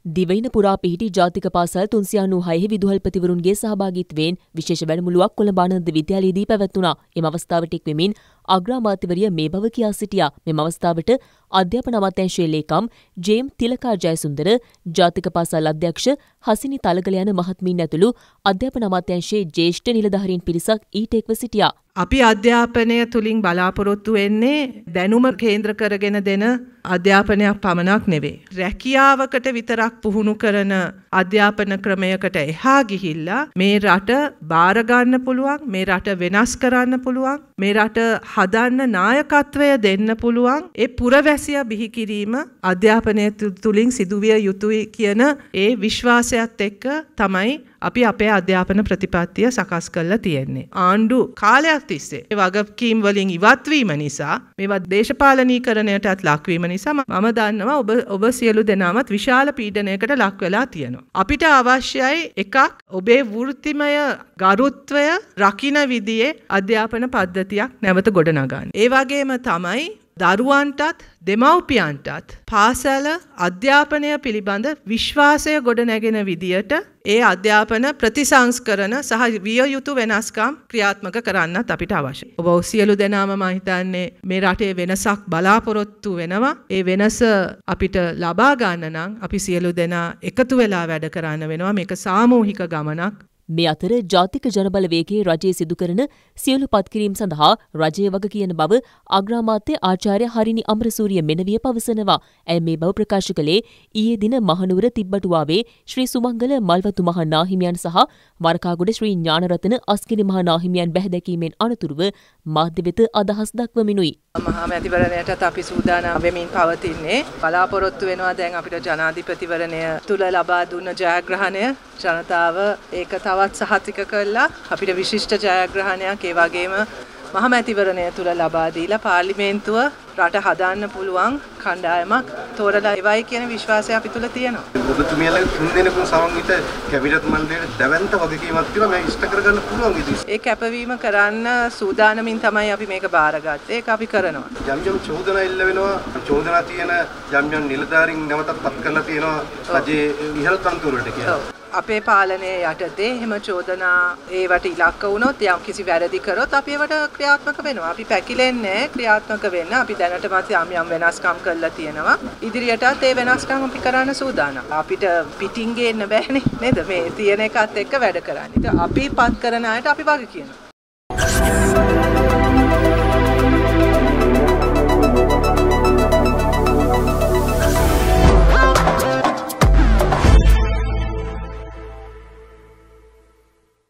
දිවයින පුරා පිහිටි ජාතික පාසල් 396 විදුහල්පතිවරුන්ගේ සහභාගීත්වයෙන් විශේෂ වැඩමුළුවක් කොළඹ ආනන්ද විද්‍යාලයේදී පැවැත්වුණා. එම අවස්ථාවට එක්වෙමින් අග්‍රාමාත්‍යවරිය මේ බව කියා සිටියා. මෙම අවස්ථාවට අධ්‍යාපන අමාත්‍යාංශයේ ලේකම් ජේම් තිලකා ජයසුන්දර, ජාතික පාසල් අධ්‍යක්ෂ හසිනි තලගල යන මහත්මීන් ඇතුළු අධ්‍යාපන අමාත්‍යාංශයේ ජ්‍යෙෂ්ඨ නිලධාරීන් පිරිසක් ඊට එක්ව සිටියා. අපි අධ්‍යාපනය තුලින් බලාපොරොත්තු වෙන්නේ දැනුම කේන්ද්‍ර කරගෙන දෙන අධ්‍යාපනයක් පමණක් නෙවෙයි. රැකියාවකට විතරක් පුහුණු කරන අධ්‍යාපන ක්‍රමයකට එහා ගිහිල්ලා මේ රට බාර ගන්න පුළුවන්, මේ රට වෙනස් කරන්න පුළුවන්, මේ රට හදන්න නායකත්වය දෙන්න පුළුවන්. ඒ පුරවැසියා බිහි කිරීම අධ්‍යාපනය තුලින් සිදුවිය යුතුයි කියන ඒ විශ්වාසයත් එක්ක තමයි අපි අපේ අධ්‍යාපන ප්‍රතිපත්තිය සකස් කරලා තියෙන්නේ. ආණ්ඩු කාලයක් තිස්සේ ඒ වගකීම් වලින් ඉවත් වීම නිසා, මේවා දේශපාලනීකරණයටත් ලක්වීම නිසා මම දන්නවා ඔබ සියලු දෙනාමත් විශාල පීඩනයකට ලක් වෙලා තියෙනවා. අපිට අවශ්‍යයි එකක්, ඔබේ වෘත්තිමය ගරුත්වය රකින්න විදිහේ අධ්‍යාපන පද්ධතියක් නැවත ගොඩනගන්න. ඒ වගේම තමයි දරුවන්ටත් දෙමව්පියන්ටත් පාසල අධ්‍යාපනය පිළිබඳ විශ්වාසය ගොඩනැගෙන විදියට ඒ අධ්‍යාපන ප්‍රතිසංස්කරණ සහ විය යුතු වෙනස්කම් ක්‍රියාත්මක කරන්නත් අපිට අවශ්‍යයි. ඔබ සියලු දෙනාම මම හිතන්නේ මේ රටේ වෙනසක් බලාපොරොත්තු වෙනවා. ඒ වෙනස අපිට ලබා ගන්න නම් අපි සියලු දෙනා එකතු වෙලා වැඩ කරන්න වෙනවා. මේක සාමූහික ගමනක්. මේ අතර ජාතික ජනබලවේගයේ රජයේ සිදු කරන සියලු පත්කිරීම් සඳහා රජය වග කියන බව අග්‍රාමාත්‍ය ආචාර්ය හරිනි අමරසූරිය මෙනවිය පවසනවා. ඇය මේ බව ප්‍රකාශ කළේ ඊයේ දින මහනුවර තිබ්බටුවාවේ ශ්‍රී සුමංගල මල්වතු මහා නාහිමියන් සහ වරකාගොඩ ශ්‍රී ඥානරතන අස්ගිරි මහා නාහිමියන් බැහැදැකීමෙන් අනතුරුව මාධ්‍ය වෙත අදහස් දක්වමිනුයි. මහා මැතිවරණයටත් අපි සූදානම් වෙමින් පවතින්නේ. බලාපොරොත්තු වෙනවා දැන් අපිට ජනාධිපතිවරණය තුල ලබා දුන්න ජයග්‍රහණය ජනතාව ඒක තවත් සහතික කළා. අපිට විශිෂ්ට ජයග්‍රහණයක් ඒ වගේම මහා මැතිවරණය තුල ලබා දීලා පාර්ලිමේන්තුව රට හදාන්න පුළුවන් කණ්ඩායමක් තෝරලා එවයි කියන විශ්වාසය අපි තුල තියෙනවා. ඔබතුමියලා තුන් දෙනෙකුම සමන්විත කැබිනට් මණ්ඩලයේ දැවැන්ත වගකීමක් තියෙනවා. මේ ඉෂ්ට කරගන්න පුළුවන් විදිහ. ඒ කැපවීම කරන්න සූදානමින් තමයි අපි මේක බාරගත්තේ. ඒක අපි කරනවා. යම් චෝදනා එල්ල වෙනවා. චෝදනා තියෙන යම් නිලධාරීන් නැවතත් පත් කරලා තියෙනවා රජයේ ඉහළ තනතුරට කියලා. අපේ පාලනයේ යටතේ එහෙම චෝදනා ඒවට ඉලක්ක වුණොත් යම් කිසි වැරදි කරොත් අපි ඒවට ක්‍රියාත්මක වෙනවා. අපි පැකිලෙන්නේ ක්‍රියාත්මක වෙන්න. අපි දැනටමත් යම් වෙනස්කම් කරලා තියෙනවා. ඉදිරියටත් ඒ වෙනස්කම් අපි කරන්න සූදානම්. අපිට පිටින් ගේන්න බෑනේ නේද? මේ තියෙන එකත් එක්ක වැඩ කරන්න. ඉතින් අපි පත් කරන අයට අපි වග කියනවා.